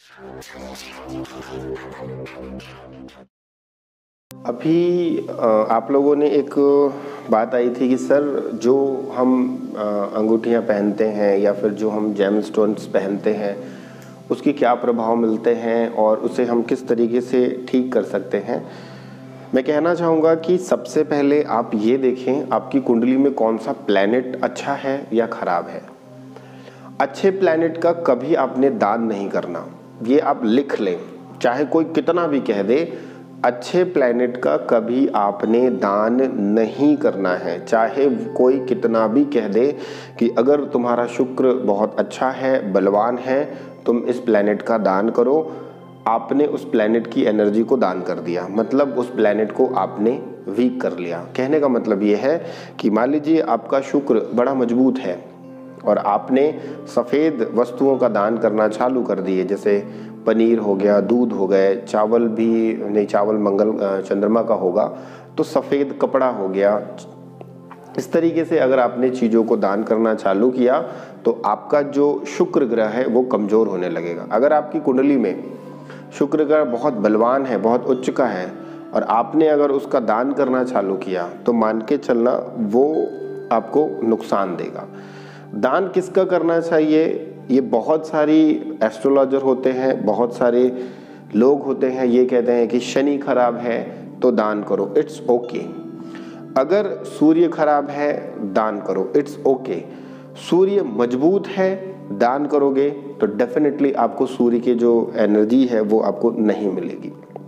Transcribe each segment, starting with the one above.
अभी आप लोगों ने एक बात आई थी कि सर जो हम अंगूठियां पहनते हैं या फिर जो हम जेम स्टोन्स पहनते हैं उसकी क्या प्रभाव मिलते हैं और उसे हम किस तरीके से ठीक कर सकते हैं। मैं कहना चाहूँगा कि सबसे पहले आप ये देखें आपकी कुंडली में कौन सा प्लैनेट अच्छा है या खराब है। अच्छे प्लैनेट का कभी आपने दान नहीं करना, ये आप लिख लें, चाहे कोई कितना भी कह दे, अच्छे प्लैनेट का कभी आपने दान नहीं करना है। चाहे कोई कितना भी कह दे कि अगर तुम्हारा शुक्र बहुत अच्छा है, बलवान है, तुम इस प्लैनेट का दान करो, आपने उस प्लैनेट की एनर्जी को दान कर दिया, मतलब उस प्लैनेट को आपने वीक कर लिया। कहने का मतलब ये है कि मान लीजिए आपका शुक्र बड़ा मजबूत है और आपने सफ़ेद वस्तुओं का दान करना चालू कर दिए, जैसे पनीर हो गया, दूध हो गए, चावल भी नहीं, चावल मंगल चंद्रमा का होगा, तो सफ़ेद कपड़ा हो गया। इस तरीके से अगर आपने चीज़ों को दान करना चालू किया तो आपका जो शुक्र ग्रह है वो कमज़ोर होने लगेगा। अगर आपकी कुंडली में शुक्र ग्रह बहुत बलवान है, बहुत उच्च का है, और आपने अगर उसका दान करना चालू किया तो मान के चलना वो आपको नुकसान देगा। दान किसका करना चाहिए, ये बहुत सारी एस्ट्रोलॉजर होते हैं, बहुत सारे लोग होते हैं, ये कहते हैं कि शनि खराब है तो दान करो, इट्स ओके। अगर सूर्य खराब है दान करो, इट्स ओके। सूर्य मजबूत है, दान करोगे तो डेफिनेटली आपको सूर्य की जो एनर्जी है वो आपको नहीं मिलेगी।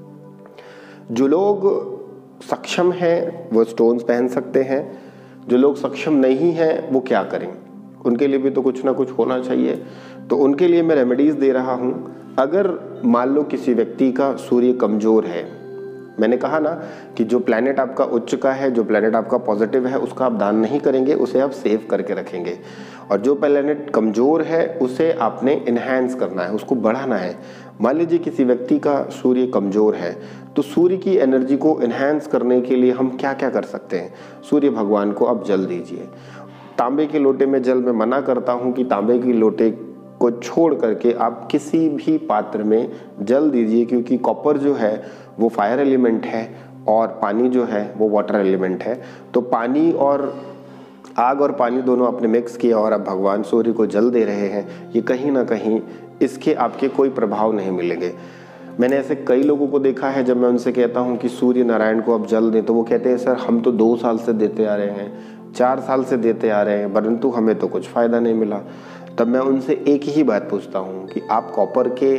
जो लोग सक्षम हैं वो स्टोन्स पहन सकते हैं, जो लोग सक्षम नहीं हैं वो क्या करें, उनके लिए भी तो कुछ ना कुछ होना चाहिए। तो उनके लिए मैं रेमेडीज़ दे रहा हूँ। अगर मान लो किसी व्यक्ति का सूर्य कमज़ोर है, मैंने कहा ना कि जो प्लैनेट आपका उच्च का है, जो प्लैनेट आपका पॉजिटिव है, उसका आप दान नहीं करेंगे, उसे आप सेव करके रखेंगे। और जो प्लैनेट कमज़ोर है उसे आपने इन्हेंस करना है, उसको बढ़ाना है। मान लीजिए किसी व्यक्ति का सूर्य कमज़ोर है तो सूर्य की एनर्जी को इन्हेंस करने के लिए हम क्या क्या कर सकते हैं। सूर्य भगवान को आप जल दीजिए। तांबे के लोटे में जल मैं मना करता हूँ कि तांबे के लोटे को छोड़ करके आप किसी भी पात्र में जल दीजिए, क्योंकि कॉपर जो है वो फायर एलिमेंट है और पानी जो है वो वाटर एलिमेंट है। तो पानी और आग और पानी दोनों आपने मिक्स किया और आप भगवान सूर्य को जल दे रहे हैं, ये कहीं ना कहीं इसके आपके कोई प्रभाव नहीं मिलेंगे। मैंने ऐसे कई लोगों को देखा है, जब मैं उनसे कहता हूँ कि सूर्य नारायण को आप जल दें तो वो कहते हैं सर हम तो 2 साल से देते आ रहे हैं, 4 साल से देते आ रहे हैं, परंतु हमें तो कुछ फ़ायदा नहीं मिला। तब मैं उनसे एक ही बात पूछता हूँ कि आप कॉपर के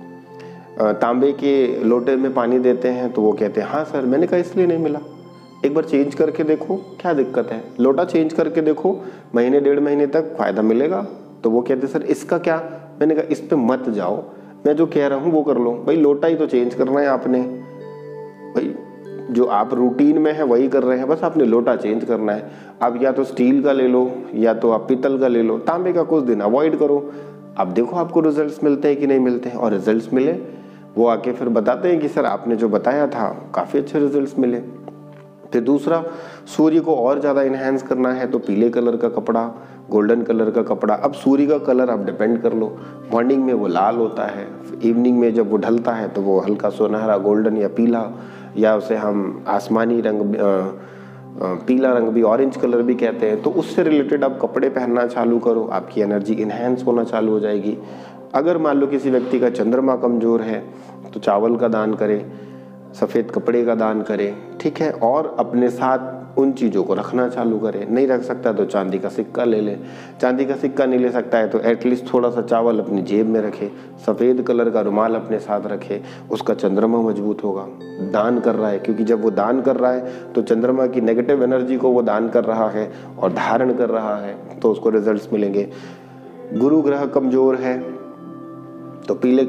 तांबे के लोटे में पानी देते हैं, तो वो कहते हैं हाँ सर। मैंने कहा इसलिए नहीं मिला, एक बार चेंज करके देखो, क्या दिक्कत है, लोटा चेंज करके देखो, महीने 1.5 महीने तक फ़ायदा मिलेगा। तो वो कहते सर इसका क्या। मैंने कहा इस पे मत जाओ, मैं जो कह रहा हूँ वो कर लो। भाई लोटा ही तो चेंज करना है आपने, भाई जो आप रूटीन में है वही कर रहे हैं, बस आपने लोटा चेंज करना है। आप या तो स्टील का ले लो या तो आप पीतल का ले लो, तांबे का कुछ दिन अवॉइड करो। अब देखो आपको रिजल्ट्स मिलते हैं कि नहीं मिलते हैं, और रिजल्ट्स मिले वो आके फिर बताते हैं कि सर आपने जो बताया था काफ़ी अच्छे रिजल्ट्स मिले। फिर दूसरा, सूर्य को और ज़्यादा इन्हेंस करना है तो पीले कलर का कपड़ा, गोल्डन कलर का कपड़ा। अब सूर्य का कलर आप डिपेंड कर लो, मॉर्निंग में वो लाल होता है, इवनिंग में जब वो ढलता है तो वो हल्का सुनहरा गोल्डन या पीला, या उसे हम आसमानी रंग, पीला रंग भी, ऑरेंज कलर भी कहते हैं। तो उससे रिलेटेड आप कपड़े पहनना चालू करो, आपकी एनर्जी इन्हेंस होना चालू हो जाएगी। अगर मान लो किसी व्यक्ति का चंद्रमा कमज़ोर है तो चावल का दान करें, सफ़ेद कपड़े का दान करें, ठीक है, और अपने साथ उन चीज़ों को रखना चालू करें। नहीं रख सकता तो चांदी का सिक्का ले लें, चांदी का सिक्का नहीं ले सकता है तो एटलीस्ट थोड़ा सा चावल अपनी जेब में रखे, सफ़ेद कलर का रुमाल अपने साथ रखे, उसका चंद्रमा मजबूत होगा। दान कर रहा है, क्योंकि जब वो दान कर रहा है तो चंद्रमा की नेगेटिव एनर्जी को वो दान कर रहा है और धारण कर रहा है, तो उसको रिजल्ट्स मिलेंगे। गुरु ग्रह कमज़ोर है तो पीले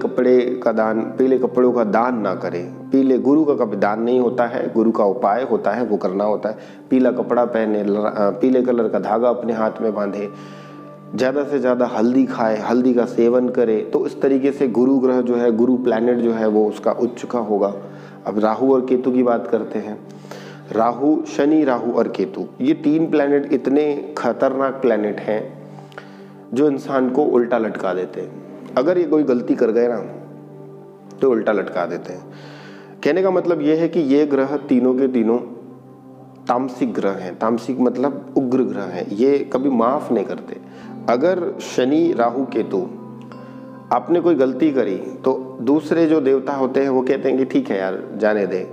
कपड़ों का दान ना करें। पीले गुरु का कभी दान नहीं होता है, गुरु का उपाय होता है, वो करना होता है। पीला कपड़ा पहने, पीले कलर का धागा अपने हाथ में बांधे, ज़्यादा से ज़्यादा हल्दी खाए, हल्दी का सेवन करे। तो इस तरीके से गुरु ग्रह जो है, गुरु प्लैनेट जो है वो उसका उच्च का होगा। अब राहु और केतु की बात करते हैं। राहु, शनि, राहु और केतु, ये 3 प्लैनेट इतने खतरनाक प्लैनेट हैं जो इंसान को उल्टा लटका देते हैं। अगर ये कोई गलती कर गए ना तो उल्टा लटका देते हैं। कहने का मतलब ये है कि ये ग्रह तीनों के तीनों तामसिक ग्रह हैं। तामसिक मतलब उग्र ग्रह हैं, ये कभी माफ नहीं करते। अगर शनि राहु केतु आपने कोई गलती करी तो दूसरे जो देवता होते हैं वो कहते हैं कि ठीक है यार जाने दे।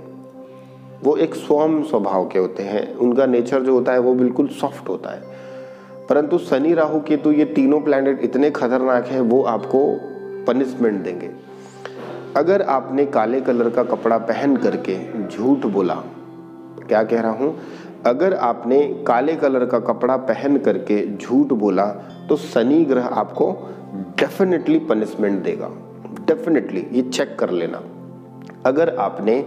वो एक सौम्य स्वभाव के होते हैं, उनका नेचर जो होता है वो बिल्कुल सॉफ्ट होता है। परंतु शनि राहु केतु ये तीनों प्लैनेट इतने खतरनाक हैं, वो आपको पनिशमेंट देंगे। अगर आपने काले कलर का कपड़ा पहन करके झूठ बोला, क्या कह रहा हूं, अगर आपने काले कलर का कपड़ा पहन करके झूठ बोला तो शनि ग्रह आपको डेफिनेटली पनिशमेंट देगा, डेफिनेटली, ये चेक कर लेना। अगर आपने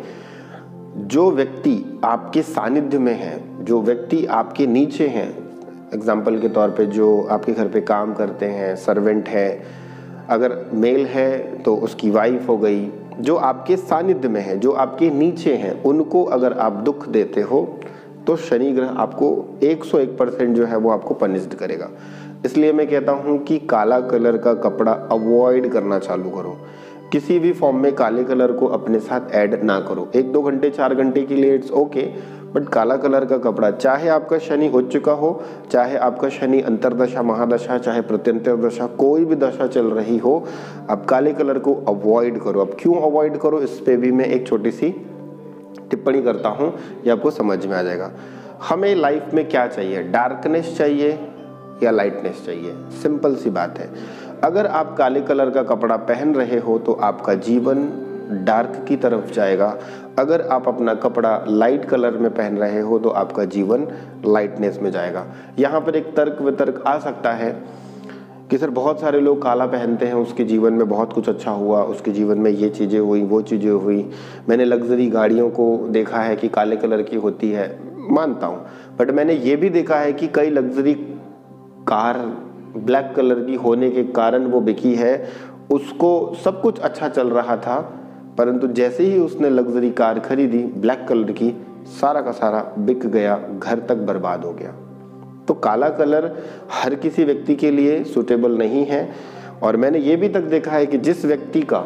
जो व्यक्ति आपके सानिध्य में है, जो व्यक्ति आपके नीचे हैं, एग्जाम्पल के तौर पे जो आपके घर पे काम करते हैं, सर्वेंट है, अगर मेल है तो उसकी वाइफ हो गई, जो आपके सानिध्य में है, जो आपके नीचे हैं, उनको अगर आप दुख देते हो तो शनि ग्रह आपको 101% जो है वो आपको पनिश्ड करेगा। इसलिए मैं कहता हूं कि काला कलर का कपड़ा अवॉइड करना चालू करो। किसी भी फॉर्म में काले कलर को अपने साथ ऐड ना करो। 1-2 घंटे 4 घंटे के लिए इट्स ओके, बट काला कलर का कपड़ा, चाहे आपका शनि उच्च का हो, चाहे आपका शनि अंतरदशा महादशा, चाहे प्रत्यंतर दशा, कोई भी दशा चल रही हो, आप काले कलर को अवॉइड करो। अब क्यों अवॉइड करो, इस पे भी मैं एक छोटी सी टिप्पणी करता हूं, ये आपको समझ में आ जाएगा। हमें लाइफ में क्या चाहिए, डार्कनेस चाहिए या लाइटनेस चाहिए? सिंपल सी बात है। अगर आप काले कलर का कपड़ा पहन रहे हो तो आपका जीवन डार्क की तरफ जाएगा। अगर आप अपना कपड़ा लाइट कलर में पहन रहे हो तो आपका जीवन लाइटनेस में जाएगा। यहाँ पर एक तर्क वितर्क आ सकता है कि सर बहुत सारे लोग काला पहनते हैं, उसके जीवन में बहुत कुछ अच्छा हुआ, उसके जीवन में ये चीज़ें हुई, वो चीज़ें हुई। मैंने लग्जरी गाड़ियों को देखा है कि काले कलर की होती है, मानता हूँ, बट मैंने ये भी देखा है कि कई लग्जरी कार ब्लैक कलर की होने के कारण वो बिकी है, उसको सब कुछ अच्छा चल रहा था, परंतु जैसे ही उसने लग्जरी कार खरीदी ब्लैक कलर की, सारा का सारा बिक गया, घर तक बर्बाद हो गया। तो काला कलर हर किसी व्यक्ति के लिए सूटेबल नहीं है। और मैंने ये भी तक देखा है कि जिस व्यक्ति का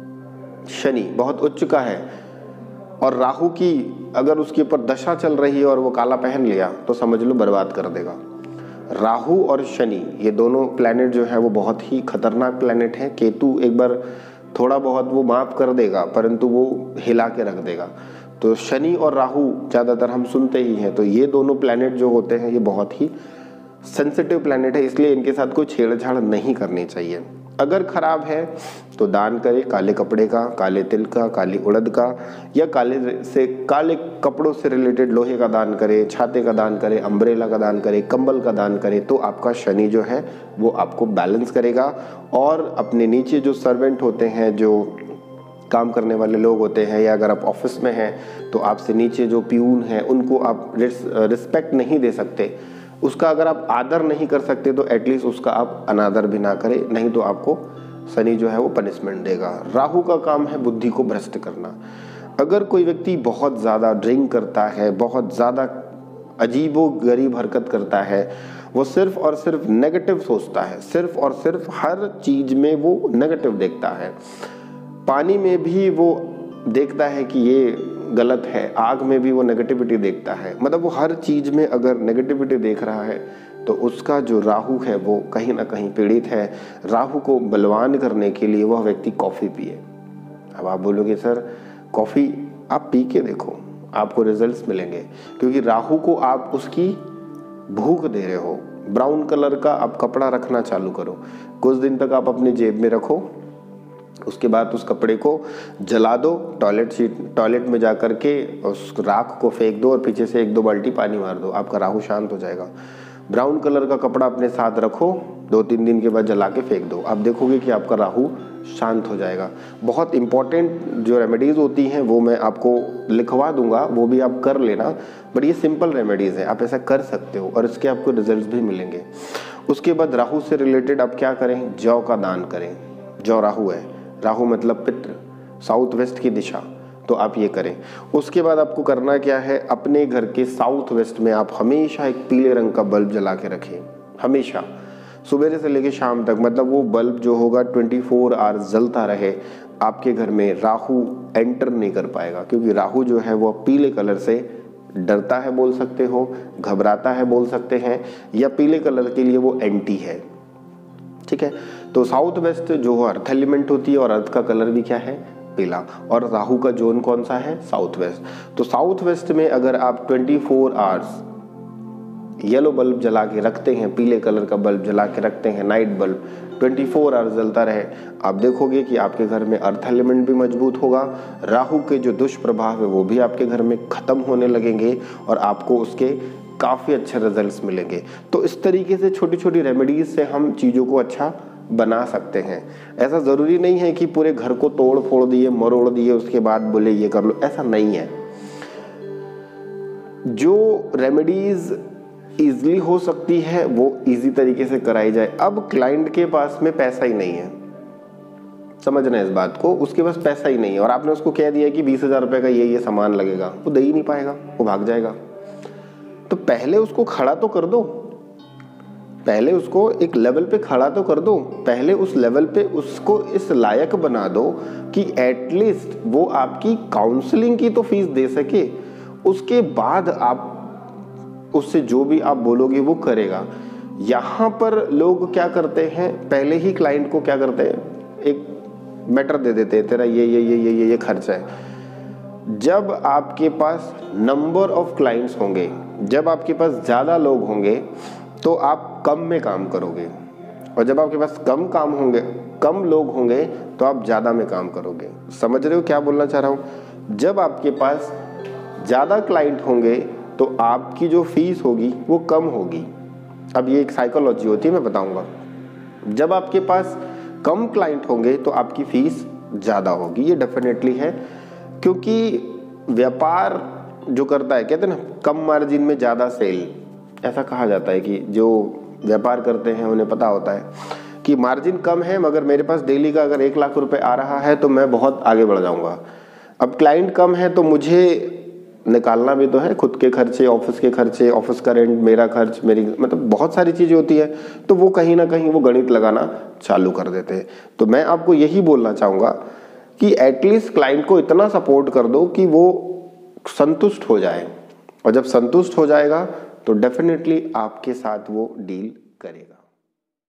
शनि बहुत उच्च का है और राहु की अगर उसके ऊपर दशा चल रही है और वो काला पहन लिया तो समझ लो बर्बाद कर देगा। राहु और शनि ये दोनों प्लैनेट जो है वो बहुत ही खतरनाक प्लैनेट हैं। केतु एक बार थोड़ा बहुत वो माफ कर देगा, परंतु वो हिला के रख देगा। तो शनि और राहु ज़्यादातर हम सुनते ही हैं। तो ये दोनों प्लैनेट जो होते हैं ये बहुत ही सेंसिटिव प्लैनेट है, इसलिए इनके साथ कोई छेड़छाड़ नहीं करनी चाहिए। अगर खराब है तो दान करें काले कपड़े का, काले तिल का, काली उड़द का, या काले कपड़ों से रिलेटेड लोहे का दान करें, छाते का दान करें, अम्ब्रेला का दान करें, कंबल का दान करें, तो आपका शनि जो है वो आपको बैलेंस करेगा। और अपने नीचे जो सर्वेंट होते हैं, जो काम करने वाले लोग होते हैं, या अगर आप ऑफिस में हैं तो आपसे नीचे जो प्यून हैं उनको आप रिस्पेक्ट नहीं दे सकते, उसका अगर आप आदर नहीं कर सकते तो एटलीस्ट उसका आप अनादर भी ना करें, नहीं तो आपको शनि जो है वो पनिशमेंट देगा। राहु का काम है बुद्धि को भ्रष्ट करना। अगर कोई व्यक्ति बहुत ज़्यादा ड्रिंक करता है, बहुत ज़्यादा अजीबो गरीब हरकत करता है, वो सिर्फ और सिर्फ नेगेटिव सोचता है, सिर्फ और सिर्फ हर चीज़ में वो नेगेटिव देखता है, पानी में भी वो देखता है कि ये गलत है, आग में भी वो नेगेटिविटी देखता है, मतलब वो हर चीज़ में अगर नेगेटिविटी देख रहा है तो उसका जो राहु है वो कहीं ना कहीं पीड़ित है। राहु को बलवान करने के लिए वह व्यक्ति कॉफ़ी पिए। अब आप बोलोगे सर कॉफ़ी आप पी के देखो, आपको रिजल्ट्स मिलेंगे, क्योंकि राहु को आप उसकी भूख दे रहे हो। ब्राउन कलर का आप कपड़ा रखना चालू करो, कुछ दिन तक आप अपनी जेब में रखो, उसके बाद उस कपड़े को जला दो, टॉयलेट में जा कर के उस राख को फेंक दो और पीछे से 1-2 बाल्टी पानी मार दो, आपका राहु शांत हो जाएगा। ब्राउन कलर का कपड़ा अपने साथ रखो, 2-3 दिन के बाद जला के फेंक दो, आप देखोगे कि आपका राहु शांत हो जाएगा। बहुत इंपॉर्टेंट जो रेमेडीज़ होती हैं वो मैं आपको लिखवा दूंगा, वो भी आप कर लेना, बट ये सिंपल रेमेडीज़ हैं, आप ऐसा कर सकते हो और इसके आपको रिजल्ट भी मिलेंगे। उसके बाद राहु से रिलेटेड आप क्या करें, जौ का दान करें। जौ राहु है, राहु मतलब पितृ, साउथ वेस्ट की दिशा, तो आप ये करें। उसके बाद आपको करना क्या है, अपने घर के साउथ वेस्ट में आप हमेशा एक पीले रंग का बल्ब जला के रखें, हमेशा सुबह से लेकर शाम तक, मतलब वो बल्ब जो होगा 24 आवर्स जलता रहे। आपके घर में राहु एंटर नहीं कर पाएगा, क्योंकि राहु जो है वो पीले कलर से डरता है बोल सकते हो, घबराता है बोल सकते हैं, या पीले कलर के लिए वो एंटी है। ठीक है, तो साउथ वेस्ट जो अर्थ एलिमेंट होती है और अर्थ का कलर भी क्या है, पीला, और राहु का जोन कौन सा है, साउथ वेस्ट। तो साउथ वेस्ट में अगर आप 24 आवर्स येलो बल्ब जला के रखते हैं, पीले कलर का बल्ब जला के रखते हैं, नाइट बल्ब 24 आवर्स जलता रहे, आप देखोगे कि आपके घर में अर्थ एलिमेंट भी मजबूत होगा, राहु के जो दुष्प्रभाव है वो भी आपके घर में खत्म होने लगेंगे और आपको उसके काफ़ी अच्छे रिजल्ट्स मिलेंगे। तो इस तरीके से छोटी छोटी रेमेडीज से हम चीज़ों को अच्छा बना सकते हैं। ऐसा ज़रूरी नहीं है कि पूरे घर को तोड़ फोड़ दिए, मरोड़ दिए, उसके बाद बोले ये कर लो, ऐसा नहीं है। जो रेमेडीज ईजिली हो सकती है वो इजी तरीके से कराई जाए। अब क्लाइंट के पास में पैसा ही नहीं है, समझना है इस बात को, उसके पास पैसा ही नहीं है और आपने उसको कह दिया कि 20,000 रुपए का ये सामान लगेगा, वो दे ही नहीं पाएगा, वो भाग जाएगा। तो पहले उसको खड़ा तो कर दो, पहले उसको एक लेवल पे खड़ा तो कर दो, पहले उस लेवल पे उसको इस लायक बना दो कि एटलीस्ट वो आपकी काउंसलिंग की तो फीस दे सके, उसके बाद आप उससे जो भी आप बोलोगे वो करेगा। यहाँ पर लोग क्या करते हैं, पहले ही क्लाइंट को क्या करते हैं, एक मैटर दे देते हैं, तेरा ये खर्चा है। जब आपके पास नंबर ऑफ क्लाइंट्स होंगे, जब आपके पास ज़्यादा लोग होंगे तो आप कम में काम करोगे, और जब आपके पास कम काम होंगे, कम लोग होंगे तो आप ज़्यादा में काम करोगे। समझ रहे हो क्या बोलना चाह रहा हूँ? जब आपके पास ज़्यादा क्लाइंट होंगे तो आपकी जो फीस होगी वो कम होगी। अब ये एक साइकोलॉजी होती है, मैं बताऊंगा। जब आपके पास कम क्लाइंट होंगे तो आपकी फीस ज़्यादा होगी, ये डेफिनेटली है, क्योंकि व्यापार जो करता है, कहते हैं ना कम मार्जिन में ज़्यादा सेल, ऐसा कहा जाता है कि जो व्यापार करते हैं उन्हें पता होता है कि मार्जिन कम है मगर मेरे पास डेली का अगर 1 लाख रुपए आ रहा है तो मैं बहुत आगे बढ़ जाऊंगा। अब क्लाइंट कम है तो मुझे निकालना भी तो है, खुद के खर्चे, ऑफिस के खर्चे, ऑफिस का रेंट, मेरा खर्च, मेरी मतलब बहुत सारी चीज़ें होती है, तो वो कहीं ना कहीं वो गणित लगाना चालू कर देते हैं। तो मैं आपको यही बोलना चाहूँगा कि एटलीस्ट क्लाइंट को इतना सपोर्ट कर दो कि वो संतुष्ट हो जाए, और जब संतुष्ट हो जाएगा तो डेफिनेटली आपके साथ वो डील करेगा।